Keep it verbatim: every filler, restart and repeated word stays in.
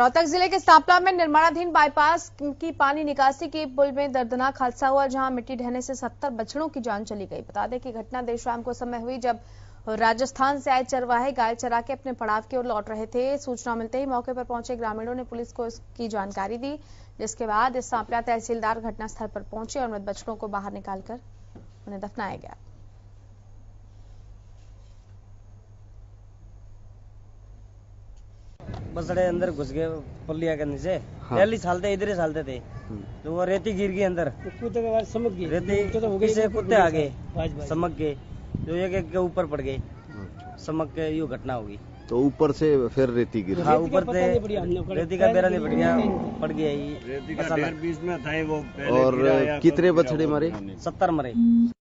रोहतक जिले के सांपला में निर्माणाधीन बाईपास की पानी निकासी के पुल में दर्दनाक हादसा हुआ, जहां मिट्टी ढहने से सत्तर बछड़ों की जान चली गई। बता दें कि घटना देर शाम को समय हुई, जब राजस्थान से आए चरवाहे गाय चरा के अपने पड़ाव की ओर लौट रहे थे। सूचना मिलते ही मौके पर पहुंचे ग्रामीणों ने पुलिस को इसकी जानकारी दी, जिसके बाद इस सांपला तहसीलदार घटनास्थल पर पहुंचे और मृत बछड़ों को बाहर निकालकर उन्हें दफनाया गया। बसड़े अंदर घुस गए पल्लिया के नीचे। हाँ। पहली सालते इधर ही सालते थे, तो वो रेती गिर गई अंदर, कुत्ते के बाद समक गई रेती, तो किसे कुत्ते आ गए समक गए, जो एक एक के ऊपर पड़ गए, समक के यूँ घटना होगी। तो ऊपर से फिर रेती गिर, हाँ ऊपर से रेती का बेरा नहीं पड़ गया, पड़ गया रेती का ढेर बीच में था वो। और कितने बछड़े मरे? सत्तर मरे।